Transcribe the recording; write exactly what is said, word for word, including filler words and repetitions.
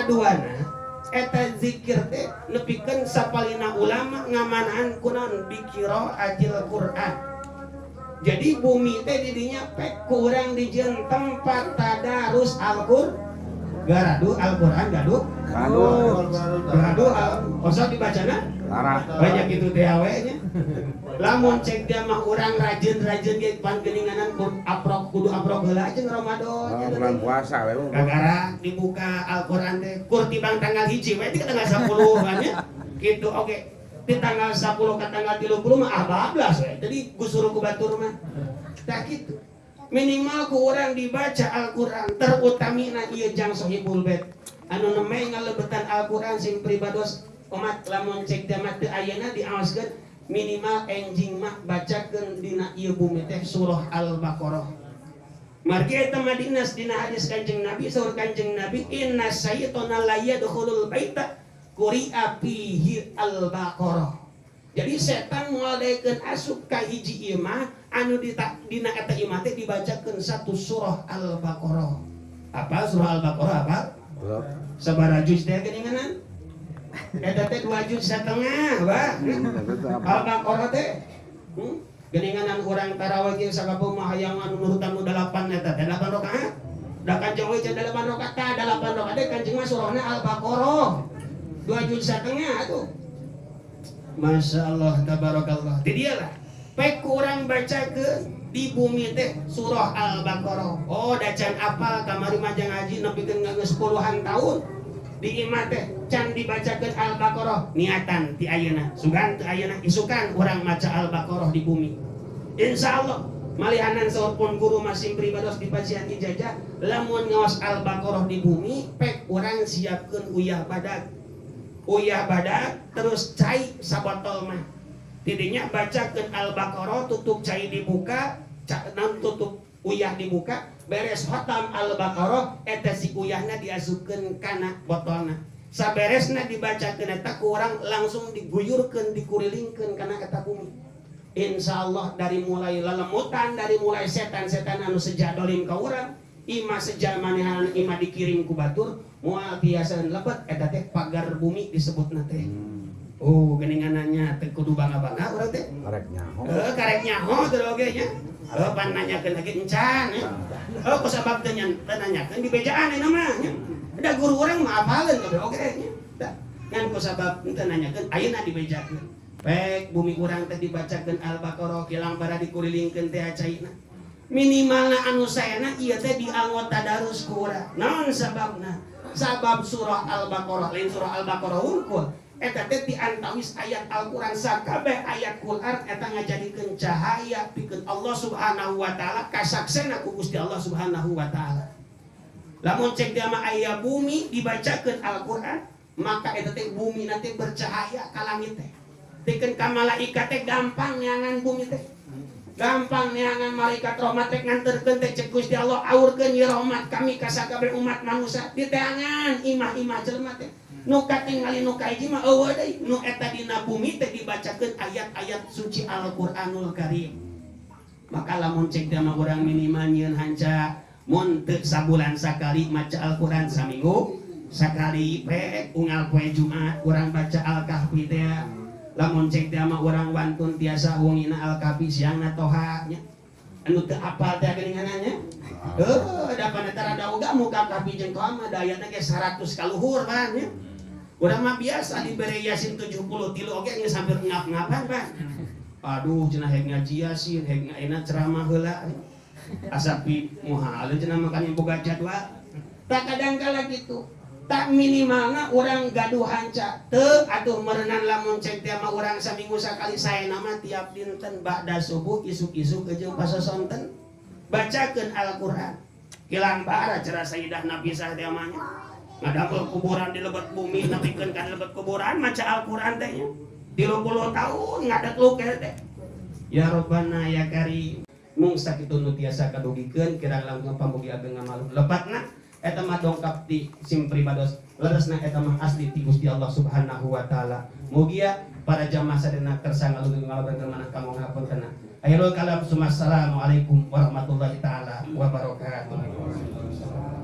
kaduana eta zikir teh nepikeun sapalina ulama ngamanaan kunaon bikiro ajil Quran. Jadi bumi teh didinya pek kurang dijieun tempat tadarus Al-Qur'an. Garadu Al-Qur'an gaduh. Gaduh. Gaduh osok dibacana? Larang. Banyak itu teh awe nya. Lamun cek dia mah urang rajin-rajin ge pan geuninganan aprok kudu aprok heula jeung Ramadan. Bulan puasa we. Kagara dibuka Al-Qur'an teh kur tibang tanggal hiji we di tanggal sepuluh kan nya. Kitu oke. Di tanggal sepuluh ke tanggal tiga puluh mah abablas we. Jadi gusuru ku batur mah. Tah kitu. Minimal ku urang dibaca Al-Qur'an terutamina ieu jang Sohibul Bait. Anu nemeh ngalebetan Al-Qur'an sing pribados umat lamun cek dia mah teu ayeuna diaoskeun minimal enjing mah bacakeun dina ieu bumi teh surah Al-Baqarah. Margi eta mah dinas dina hadis Kanjeng Nabi saur Kanjeng Nabi inna syaitana la yadkhulul baita quri'a fihi Al-Baqarah. Jadi setan ngadaikeun asup ka hiji ieu mah anu dita dina eta ieu mah teh dibacakeun satu surah Al-Baqarah. Apa surah Al-Baqarah apa? Sabaraha juz teh geuninganan? Eta teh dua juz setengah, Bah. Al-Baqarah teh. Hmm? Geuninganan urang tarawih ge sakabeung mah hayang anu nurutan nu dalapan eta teh dalapan rakaat. Da Kanjeng we can dalapan rakaat tah dalapan rakaat teh Kanjeng mah surahna Al-Baqarah. dua juz setengah atuh. Masya Allah, tabarakallah. Jadi dia lah. Pek kurang bacakeun di bumi teh surah Al-Baqarah. Oh, dacan apal kamari majang haji nepikeun geus puluhan tahun. Di imah teh can dibacakeun Al-Baqarah niatan ti ayeuna. Sugan teu ayeuna isukan urang maca Al-Baqarah di bumi. Insyaallah malihanan saur pun guru masih pribados di pasien ijazah lamun ngaos Al-Baqarah di bumi pek urang siapkeun uyah badak. Uyah badak terus cai sabotol mah. Tidinya bacakeun Al-Baqarah tutup cai dibuka, nan tutup uyah dibuka, beres khatam Al-Baqarah eta si uyahna diasupkeun kana botolna. Saberesna dibacakeun eta ku urang langsung diguyurkeun dikurilingkeun kana eta bumi. Insyaallah dari mulai lelemutan, dari mulai setan-setan anu seja dolim ka urang, imah seja manehan imah dikirim ku batur, moal tiasa lebet eta teh pagar bumi disebutna teh. Oh, geuninganannya teh kudu bangga-bangga urang teh. Karek nyaho. Heuh, karek nyaho teh oge nya. Heuh, pan nanyakeun lagi encan nya. Heuh, ku sabab teh nanyakeun di bejaan aya mah nya. Da guru urang mah apaleun kabeh oge nya. Tah, ngan ku sabab teh nanyakeun ayeuna dibejakeun. Pek bumi urang teh dibacakeun Al-Baqarah kilang bara dikurilingkeun teh acaina. Minimalna anu saena ieu teh dianggota tadarus ku urang. Naon sababna? Sabab surah Al-Baqarah lain surah Al-Baqarah unggul. Eta teh diantawis ayat Al-Qur'an sakabeh ayat Qur'an eta ngajadikeun cahaya pikeun Allah Subhanahu wa taala kasaksena ku Gusti Allah Subhanahu wa taala. Lamun cek dia mah aya bumi dibacakeun Al-Qur'an, maka eta teh bumi nanti bercahaya ka langit teh. Dikeun ka malaikat teh gampang neangan bumi teh. Gampang neangan malaikat rahmat teh nganterkeun teh cek Gusti Allah aurkeun ieu rahmat kami ka sakabeh umat manusia di teangan imah-imah jelema teh. Nu katingali nu kahiji mah eueuh deui nu eta dina bumi teh dibacakeun ayat-ayat suci Al-Qur'anul Karim. Maka lamun cek dia mah urang minimal nyieun hanca mun teu sabulan sakali maca Al-Qur'an saminggu sakali pe unggal poe Jumat urang baca Al-Kahfi teh. Lamun cek dia mah urang wantun tiasa wungina Al-Kahfi siangna toha nya. Anu teu apal teh geuninganannya. Heuh, da panetara da oga muka Kahfi jeung toha mah dayana ge seratus kaluhur kan nya. Urang mah biasa dibere Yasin tujuh puluh tilu oge geus hampir ngap-ngapan, Pak. Aduh, cenah heg ngaji Yasin, heg ayeuna ceramah heula. Asapi moal cenah makan boga jadwal. Tak kadang kala kitu. Tak minimalna urang gaduh hanca. Teu atuh meureunan lamun cek teh mah urang saminggu sakali saena mah tiap dinten ba'da subuh isuk-isuk jeung pasosonten bacakeun Al-Qur'an. Kilang bara cara Sayyidah Nafisah teh mah ngadamel kuburan di lebat bumi nepikeun ka lebat kuburan maca Al-Qur'an teh nya tilu puluh tahun ngadat luke teh. Ya Rabbana ya Karim mung sakitu nu tiasa kadugikeun kirang langkung pamugi ageng ngamaluk lepatna eta mah dongkap di sim pribados leresna eta mah asli ti Gusti Allah Subhanahu wa taala. Mugia para jamaah sadena kersa ngalungkeun ngalabareun manah kamu ngapuntenna. Akhirul kalam, assalamualaikum warahmatullahi taala wabarakatuh.